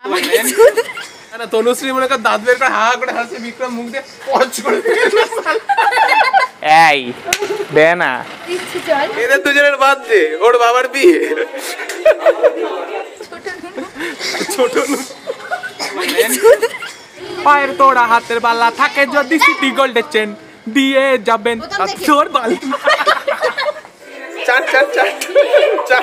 না তনুশ্রী মনে কর দাঁত বের করে হা করে হাসে, বিক্রম মুখ দিয়ে পচ করে এই দে না, এদের দুজনের বাদ দে, ওর বাবার বিয়ে। ছোট পায়ের তোড়া হাতের বালা থাকে যদি সিটি গোল্ডের চেন দিয়ে যাবেন তোর বাল। চাট চাট চাট চাট।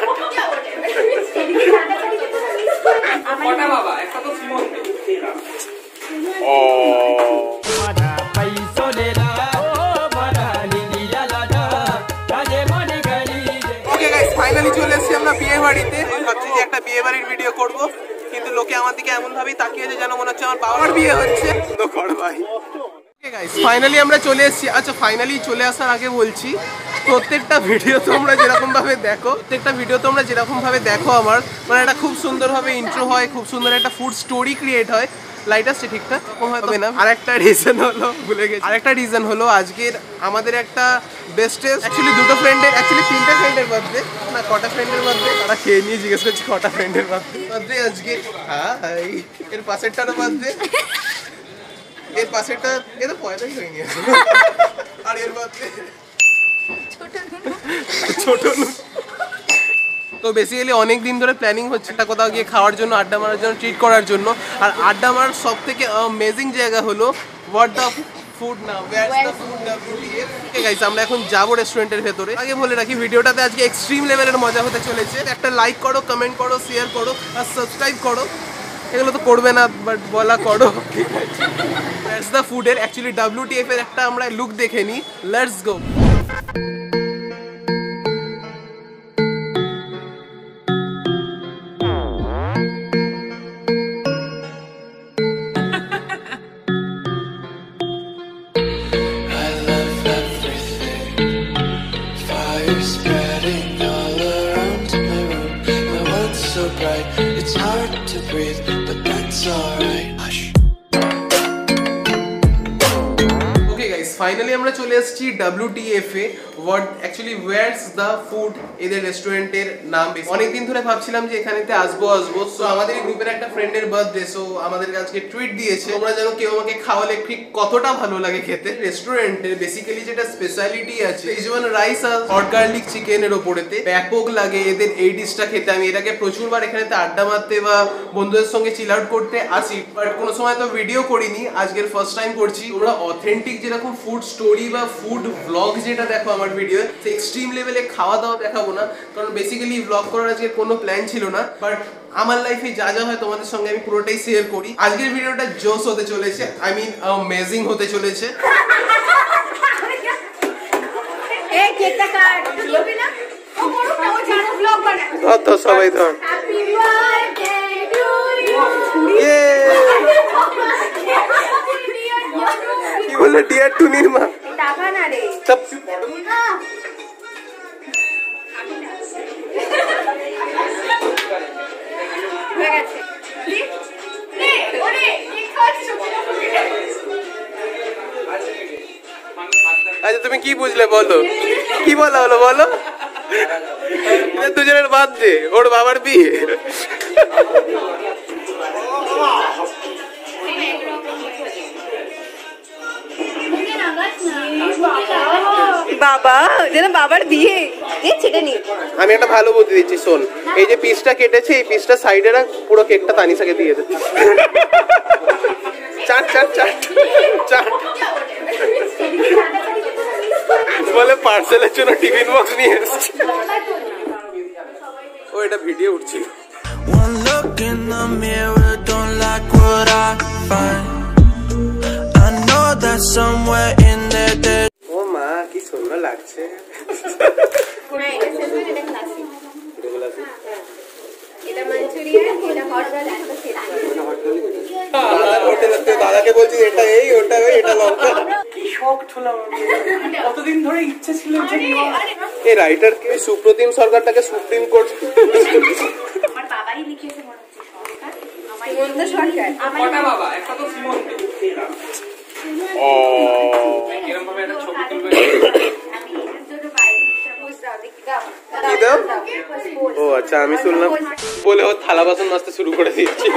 ফাইনালি চলে এসেছি আমরা বিয়ে বাড়িতে। ভাবছি যে একটা বিয়ে বাড়ির ভিডিও করবো, কিন্তু লোকে আমার দিকে এমন ভাবেই তাকিয়েছে যেন মনে হচ্ছে আমার বাবার বিয়ে হচ্ছে। ফাইনালি আমরা চলে এসেছি। আচ্ছা ফাইনালি চলে আসার আগে বলছি, প্রত্যেকটা ভিডিও তোমরা যেরকম ভাবে দেখো, আমার মানে একটা খুব সুন্দর ভাবে ইন্ট্রো হয়, খুব সুন্দর একটা ফুড স্টোরি ক্রিয়েট হয়। লাইট আসছে ঠিকঠাক হবে না। আরেকটা রিজন হলো, ভুলে গেছি, আরেকটা রিজন হলো আজকের আমাদের একটা বেস্টেস্ট, অ্যাকচুয়ালি দুটো ফ্রেন্ডের, অ্যাকচুয়ালি তিনটা ফ্রেন্ডের বার্থডে না কটা ফ্রেন্ডের বার্থডে, তারা খেয়ে নিয়ে জিজ্ঞেস করছে কটা ফ্রেন্ডের বার্থডে আজকে। হাই, এর পাশেরটারও বার্থডে, এর পাশেরটা এ তো পয়দাই হয়নি, আর এর বার্থডে ছোট। তো বেসিক্যালি অনেক দিন ধরে প্ল্যানিং হচ্ছে একটা কোথাও গিয়ে খাওয়ার জন্য, আড্ডা মারার জন্য, ট্রিট করার জন্য। আর আড্ডা মারার সব থেকে অ্যামেজিং জায়গা হলো what the food now, where's the food WTF। Okay guys, আমরা এখন যাবো রেস্টুরেন্টের ভেতরে। আগে বলে রাখি ভিডিওটাতে আজকে এক্সট্রিম লেভেলের মজা হতে চলেছে। একটা লাইক করো, কমেন্ট করো, শেয়ার করো আর সাবস্ক্রাইব করো। এগুলো তো করবে না, বাট বলা করো। ওয়্যারস দ্য ফুডের অ্যাকচুয়ালি WTF এর একটা আমরা লুক দেখে নিই। Let's go. It's hard to breathe, but that's alright. Hush. Okay guys, finally আমরা চলে এসেছি WTF এ। What actually where's the food এদের রেস্টুরেন্টের নাম। অনেকদিন ধরে ভাবছিলাম যে এখানেতে আসবো। সো আমাদের গ্রুপের একটা ফ্রেন্ডের বার্থডে, সো আমাদের আজকে ট্রিট দিয়েছে। তোমরা জানো কেউ আমাকে খাওয়ালে ঠিক কতটা ভালো লাগে খেতে। রেস্টুরেন্টের বেসিক্যালি যেটা স্পেশালিটি আছে সেজওয়ান রাইস আর হট গার্লিক চিকেনের ওপরেতে ব্যাপক লাগে এদের এই ডিশটা খেতে। আমি এটাকে প্রচুরবার এখানেতে আড্ডা মারতে বা বন্ধুদের সঙ্গে চিল আউট করতে আসি, বাট কোনো সময় তো ভিডিও করিনি, আজকের ফার্স্ট টাইম করছি। তোমরা অথেন্টিক যেরকম ফুড স্টোরি বা ফুড ব্লগ যেটা দেখো আমার ভিডিও, সে এক্সট্রিম লেভেলে খাওয়া দাওয়া দেখাবো না, কারণ বেসিক্যালি ব্লগ করার আজকে কোনো প্ল্যান ছিল না। বাট আমার লাইফে যা যা হয় তোমাদের সঙ্গে আমি পুরোটাই শেয়ার করি। আজকের ভিডিওটা জোস হতে চলেছে, আই মিন অ্যামেজিং হতে চলেছে। তো সবাই ধর কি বললো ডিয়ার টু নির্মা আচ্ছা তুমি কি বুঝলে বলো, কি বলা হলো বলো। দুজনের বাদ দে, ওর বাবার বিয়ে। বাবা যেন বাবার বিয়ে ছেড়ে নি। আমি একটা ভালো বুদ্ধি দিচ্ছি, শোন, এই যে পিসটা কেটেছে এই পিসটা সাইডে রাখ, পুরো কেকটা তানিশাকে দিয়ে দে। চাট চাট চাট চাট বলে পার্সেলের জন্য টিফিন বক্স নিয়ে এসেছি। ও এটা ভিডিও উঠছিল। One look in the mirror, don't like what I find. I know that somewhere in there. ও মা কি সুন্দর লাগছে। দাদাকে বলছি এটা এই ওটা ওই এটা লঙ্কা। শখ ছিল কতদিন ধরে ইচ্ছে ছিল যে এই রাইটার কে সুপ্রতিম সরকারটাকে সুপ্রিম কোর্ট। আমার বাবাই লিখেছে মনে হচ্ছে সরকার, আমার বন্ধু সরকার। কটা বাবা একটা তো সিমন। ও এরকম ভাবে একটা ছবি তুলবে। আমি এর জন্য বাইরে বুঝতে দেখি দাও কি দাও? ও আচ্ছা, আমি শুনলাম বলে ও থালা বাসন মাজতে শুরু করে দিয়েছিল।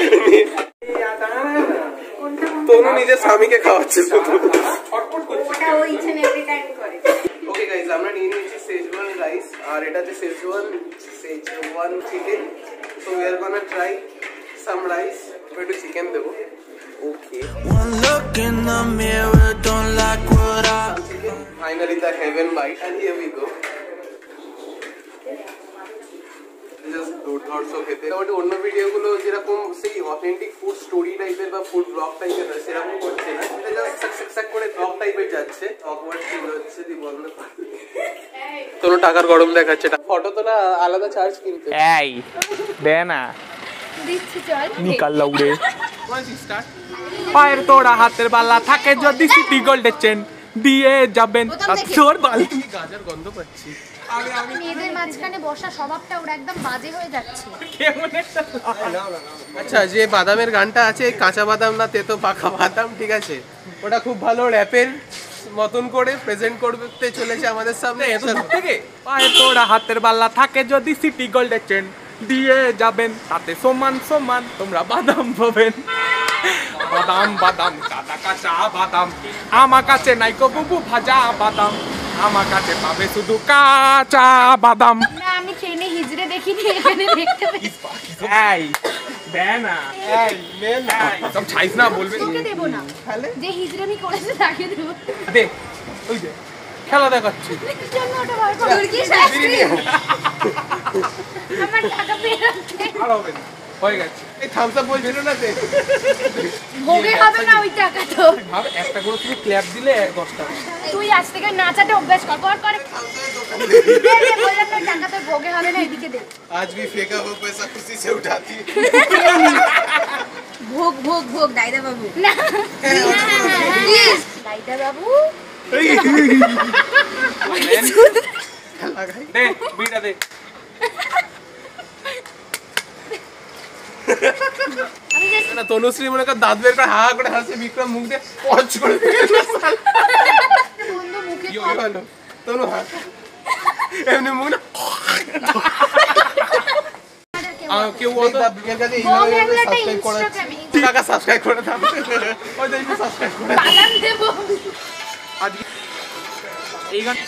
তনু নিজের স্বামীকে খাওয়াচ্ছে শুধু। ওটা ও ইচ এন্ড এভরি টাইম করে। ওকে গাইস, আমরা নিয়ে নিয়েছি সেজওয়ান রাইস আর এটা হচ্ছে Schezwan chicken. So we are gonna try some rice. একটু চিকেন দেবো। Okay, One look in the mirror, don't like what I finally the heaven bite and here we go. Just দুর্ধর্ষ খেতে। মোটামুটি অন্য ভিডিওগুলো যেরকম সেই অথেন্টিক ফুড স্টোরি টাইপের বা ফুড ব্লগ টাইপের হয় সেরকম করছে না, এটা জাস্ট সাকসাক করে ব্লগ টাইপের যাচ্ছে। অকওয়ার্ড ফিল হচ্ছে, দি বন্ধ করে। তোর টাকার গরম দেখাচ্ছে। ফটো তোলা আলাদা চার্জ কিন্তু। এই দে না দিচ্ছি চল। নিকাল লাউড়ে পায়ের তোড়া হাতের বালা থাকে যদি সিটি গোল্ডের চেন দিয়ে যাবেন তোর বালতি। গাজার গন্ধ পাচ্ছি। মেয়েদের মাঝখানে বসা স্বভাবটা ওর একদম বাজে হয়ে যাচ্ছে। কেমন একটা আচ্ছা, যে বাদামের গানটা আছে, কাঁচা বাদাম না তেতো পাকা বাদাম, ঠিক আছে, ওটা খুব ভালো র্যাপের মতন করে প্রেজেন্ট করতে চলেছে আমাদের সামনে। থেকে পায়ের তোড়া হাতের বালা থাকে যদি সিটি গোল্ডের চেন দিয়ে যাবেন তাতে সমান সমান তোমরা বাদাম পাবেন। বাদাম বাদাম কাঁচা কাঁচা বাদাম আমার কাছে নাই কো বুবু ভাজা বাদাম, আমার কাছে পাবে শুধু কাঁচা বাদাম। না আমি ট্রেনে হিজড়ে দেখিনি, এখানে দেখতে পেয়েছি। এই দে না, এই নে না, সব ছাইস না বলবে। তোকে দেবো না, যে হিজড়েমি করেছে তাকে দেবো। দে ওই দে খেলা দেখাচ্ছি। কিসের জন্য ওটা বার করো? তুর্কি শাস্ত্রী। আমার টাকা ফেরত দে। আর হবে না, হয়ে গেছে। এই থামস আপ বলছিল না তে, ভোগে হবে না ওই টাকা তো। ভাব একটা করে তুমি ক্ল্যাপ দিলে 10 টাকা। তুই আজ থেকে নাচাতে অভ্যাস কর, কর করে। বললাম না টাকা তো ভোগে হবে না, এদিকে দে। আজ भी फेंका वो पैसा खुशी से उठाती। ভোগ ভোগ ভোগ দাইদা বাবু। না প্লিজ দাইদা বাবু। দে বিটা দে। আমি জাস্ট না তনুশ্রী মনে কর দাঁত বের করে হা করে হাসে, বিক্রম মুখ দিয়ে পঞ্চ করে দিল। বন্ধু মুখে কি হলো তনু? হা এমনি মুখ না কেউ সাবস্ক্রাইব করে টাকা সাবস্ক্রাইব করে দাও। ওই দেখি সাবস্ক্রাইব করে বাদাম দেবো। আজকে এই গান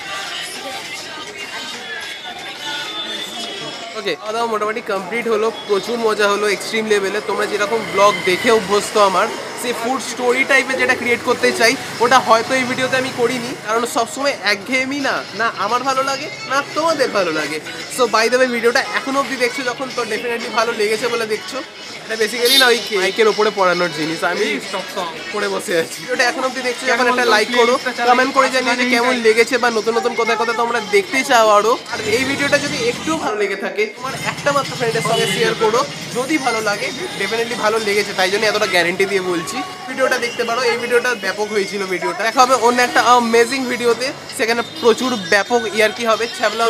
ওকে, খাওয়া দাওয়া মোটামুটি কমপ্লিট হলো, প্রচুর মজা হলো এক্সট্রিম লেভেলে। তোমরা যেরকম ব্লগ দেখে অভ্যস্ত আমার, সেই ফুড স্টোরি টাইপের যেটা ক্রিয়েট করতে চাই ওটা হয়তো এই ভিডিওতে আমি করিনি, কারণ সবসময় একঘেয়েমি না আমার ভালো লাগে না তোমাদের ভালো লাগে। সো বাই দ্য ওয়ে, ভিডিওটা এখনো অবধি দেখছো যখন, তো ডেফিনেটলি ভালো লেগেছে বলে দেখছো। এটা বেসিক্যালি না ওই মাইকের ওপরে পড়ানোর জিনিস, আমি স্টপ সং পড়ে বসে আছি। ভিডিওটা এখন অবধি দেখছো যখন একটা লাইক করো, কমেন্ট করে জানিয়ে যে কেমন লেগেছে বা নতুন নতুন কোথায় কোথায় তোমরা দেখতে চাও আরো। আর এই ভিডিওটা যদি একটু ভালো লেগে থাকে, তোমার একটা মাত্র ফ্রেন্ডের সঙ্গে শেয়ার করো, যদি ভালো লাগে। ডেফিনেটলি ভালো লেগেছে, তাই জন্য এতটা গ্যারেন্টি দিয়ে বলছি। ভিডিওটা দেখতে পারো, এই ভিডিওটা ব্যাপক হয়েছিল। ভিডিওটা দেখা হবে অন্য একটা অ্যামেজিং ভিডিওতে, সেখানে প্রচুর ব্যাপক ইয়ার্কি হবে,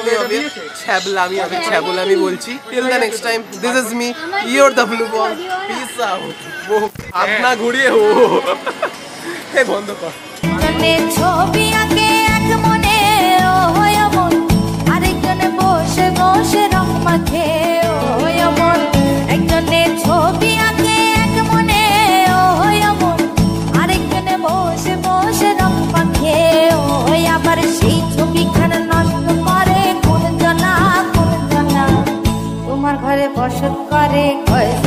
ছ্যাবলামি বলছি। Till the next time, this is me, your the blue ball. Peace out. আপনা ঘুরিয়ে ও হে বন্ধ কর। ছবি আঁকে এক মনে ও হয় মন, আরেকজনে বসে বসে রং মাখে ও হয় মন। একজনে ছবি আঁকে এক মনে ও হয় মন, আরেকজনে বসে বসে রং মাখে ও হয়। আবার সেই ছবিখানা নষ্ট করে কোন জনা তোমার ঘরে বসত করে